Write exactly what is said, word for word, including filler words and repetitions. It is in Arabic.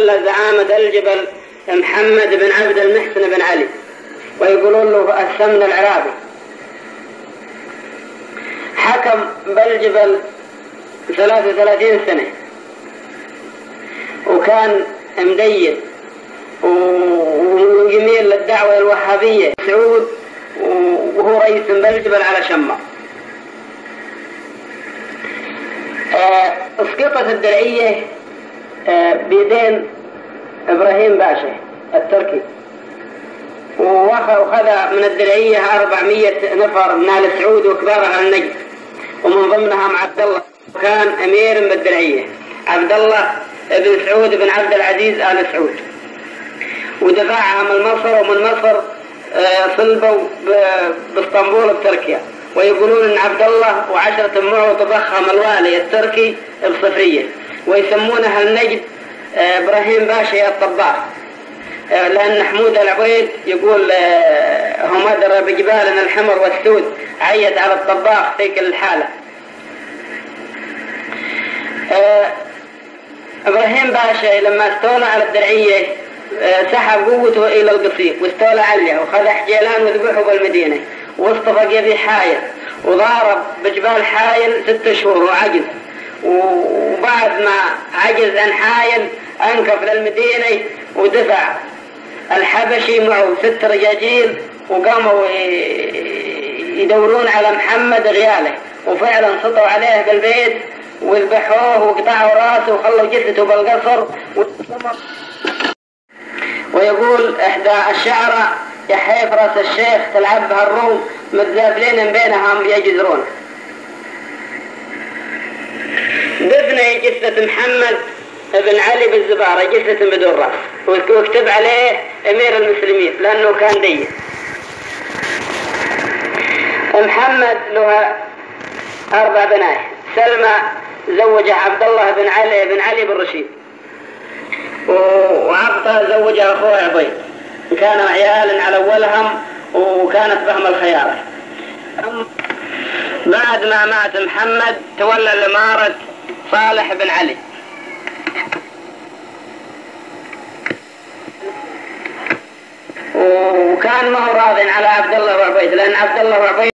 تولى زعامة الجبل محمد بن عبد المحسن بن علي، ويقولون له السمن العرابي. حكم بالجبل ثلاث وثلاثين سنة، وكان مدين ويميل للدعوة الوهابية سعود، وهو رئيس بالجبل على شمر. اسقطت الدرعية بيدين إبراهيم باشا التركي، وأخذ من الدرعية أربعمائة نفر من آل سعود وكبارها النجد، ومن ضمنهم عبد الله، وكان أمير بالدرعية عبد الله بن سعود بن عبد العزيز آل سعود. ودفعها من مصر، ومن مصر صلبوا باسطنبول بتركيا. ويقولون ان عبد الله وعشرة معه تضخم الوالي التركي بصفرية، ويسمونها النجد ابراهيم باشا الطباخ، لان حمود العبيد يقول هم در بجبالنا الحمر والسود عيت على الطباخ في كل الحالة. ابراهيم باشا لما استولى على الدرعية سحب قوته الى القصيم واستولى عليها، وخذ حجيلان وذبحه بالمدينة، واصطفى في حايل وضارب بجبال حايل ست شهور وعجز. وبعد ما عجز عن حايل انكف للمدينة ودفع الحبشي معه ست رجاجيل، وقاموا يدورون على محمد غياله، وفعلا سطوا عليه بالبيت وذبحوه وقطعوا راسه وخلوا جثته بالقصر. ويقول احدى الشعراء يحيف راس الشيخ تلعب بها الروم متزافلين بينهم يجزرون. دفن جثة محمد بن علي بالزبارة، جثة بدون راس، واكتب عليه امير المسلمين لانه كان دين. محمد له اربع بنات. سلمى زوجها عبد الله بن علي بن علي بن رشيد، وعبطة زوجها اخوه عبيد، كانوا عيالا على اولهم وكانت بهم الخيارة. بعد ما مات محمد تولى الامارة صالح بن علي، وكان ما هو راضٍ على عبد الله وعبيد، لان عبد الله وعبيد